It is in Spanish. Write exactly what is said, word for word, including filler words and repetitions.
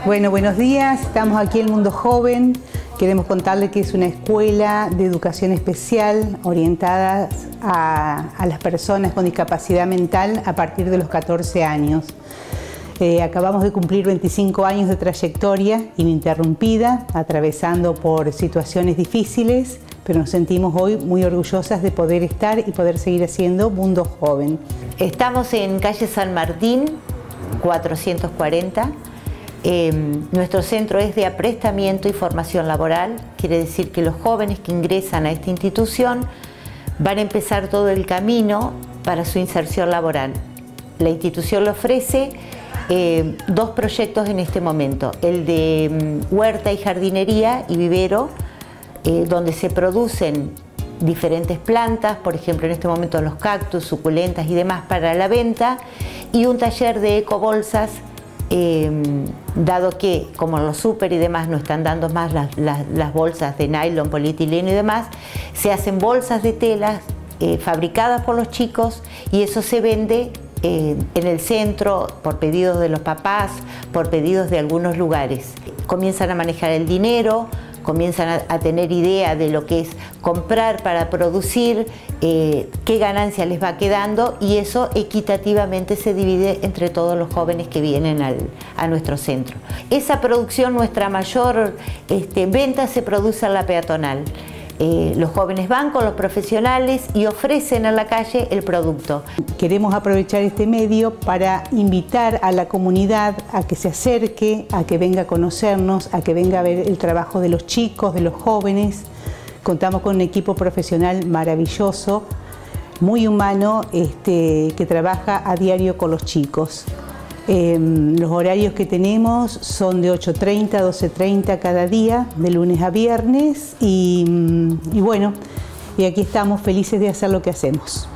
Bueno, buenos días. Estamos aquí en Mundo Joven. Queremos contarles que es una escuela de educación especial orientada a, a las personas con discapacidad mental a partir de los catorce años. Eh, acabamos de cumplir veinticinco años de trayectoria ininterrumpida, atravesando por situaciones difíciles, pero nos sentimos hoy muy orgullosas de poder estar y poder seguir haciendo Mundo Joven. Estamos en calle San Martín, cuatrocientos cuarenta. Eh, nuestro centro es de aprestamiento y formación laboral, quiere decir que los jóvenes que ingresan a esta institución van a empezar todo el camino para su inserción laboral. La institución le ofrece eh, dos proyectos en este momento, el de um, huerta y jardinería y vivero, eh, donde se producen diferentes plantas, por ejemplo en este momento los cactus, suculentas y demás para la venta, y un taller de ecobolsas. Eh, dado que como los súper y demás no están dando más las, las, las bolsas de nylon, polietileno y demás, se hacen bolsas de telas eh, fabricadas por los chicos y eso se vende eh, en el centro por pedidos de los papás, por pedidos de algunos lugares. Comienzan a manejar el dinero, comienzan a, a tener idea de lo que es comprar para producir, eh, qué ganancia les va quedando y eso equitativamente se divide entre todos los jóvenes que vienen al, a nuestro centro. Esa producción, nuestra mayor este, venta se produce en la peatonal. Eh, los jóvenes van con los profesionales y ofrecen en la calle el producto. Queremos aprovechar este medio para invitar a la comunidad a que se acerque, a que venga a conocernos, a que venga a ver el trabajo de los chicos, de los jóvenes. Contamos con un equipo profesional maravilloso, muy humano, este, que trabaja a diario con los chicos. Eh, los horarios que tenemos son de ocho treinta a doce treinta cada día, de lunes a viernes, y, y bueno, y aquí estamos felices de hacer lo que hacemos.